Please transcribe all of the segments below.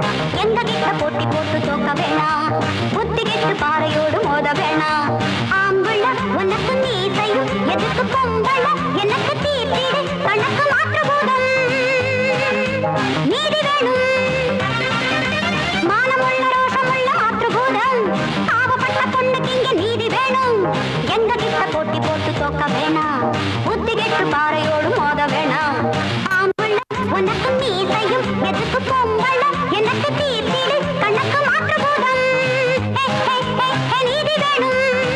எங்க கிட்ட போட்டி போட்டு தோக்க வேணாம், புத்தி கெட்டு பாறையோடு மோத வேணாம். ஆம்புள்ள உனக்கு நீசையும் எதுக்கு பொம்பள எனக்கு தீர்த்தீடு கணக்கு மாற்று பூதம் நீதி வேணும். மானமுள்ள ரோஷமுள்ள மாற்று பூதம் பாவப்பட்ட பொண்ணுக்கு இங்க நீதி வேணும். எங்க கிட்ட போட்டி போட்டு தோக்க வேணாம், புத்தி கெட்டு பாறையோடு மோத வேணாம். ஆம்புள்ள உனக்கு நீசையும் எதுக்கு பொம்பள எனக்கு தீர்த்தீடு கணக்கு மாற்று பூதம் நீதி வேணும்.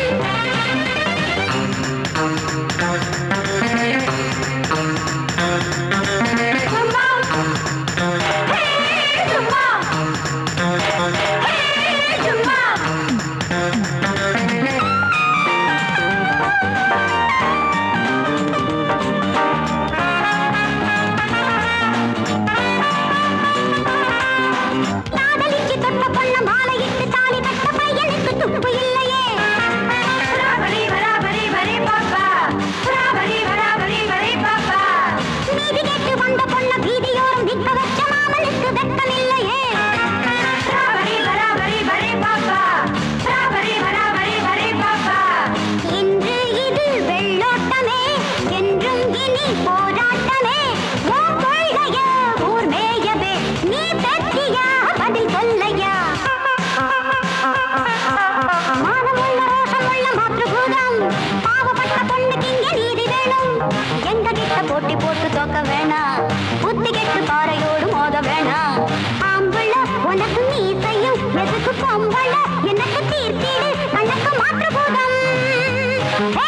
போட்டி போட்டு தோக்க வேணாம், புத்தி கெட்டு பாறையோடு மோத வேணாம். ஆம்புள்ள உனக்கு நீசையும் எதுக்கு பொம்பள எனக்கு தீர்த்தீடு கணக்கு மாற்று பூதம்